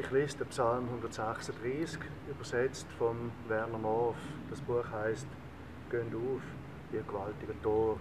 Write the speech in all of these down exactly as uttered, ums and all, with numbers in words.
Ich lese den Psalm hundertsechsunddreißig, übersetzt von Werner Morf. Das Buch heißt «Geht auf, ihr gewaltigen Tor».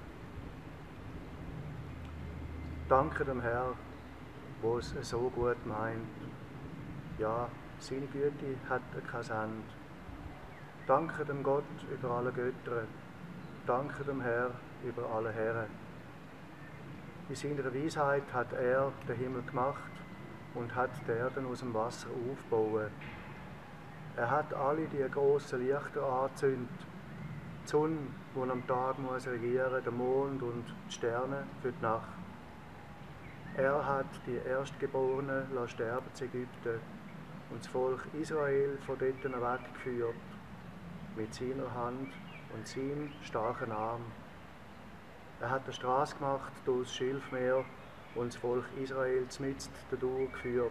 Danke dem Herrn, wo es so gut meint. Ja, seine Güte hat kein Ende. Danke dem Gott über alle Götter. Danke dem Herr über alle Herren. In seiner Weisheit hat er den Himmel gemacht und hat die Erden aus dem Wasser aufgebaut. Er hat alle die grossen Lichter angezündet. Die Sonne, die am Tag muss regieren, den Mond und die Sterne für die Nacht. Er hat die Erstgeborenen sterben zu Ägypten und das Volk Israel von dort weggeführt, mit seiner Hand und seinem starken Arm. Er hat eine Straße gemacht durch das Schilfmeer und das Volk Israel zmitzt dadurch geführt.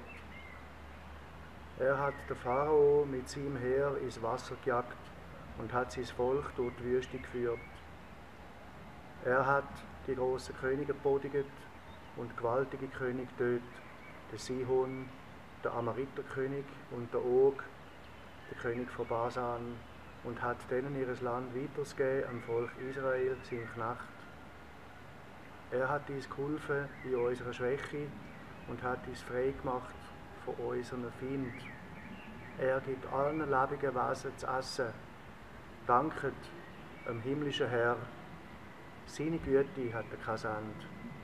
Er hat den Pharao mit seinem Heer ins Wasser gejagt und hat sein Volk durch die Wüste geführt. Er hat die grossen Könige bodigt und gewaltige König tötet, den Sihon, den Amoriterkönig und den Og, der König von Basan, und hat denen ihres Land weitergegeben am Volk Israel, seinem Knecht. Er hat uns geholfen in unserer Schwäche und hat uns frei gemacht von unseren Feinden. Er gibt allen lebenden Wesen zu essen. Danket dem himmlischen Herr. Seine Güte hat kein Ende.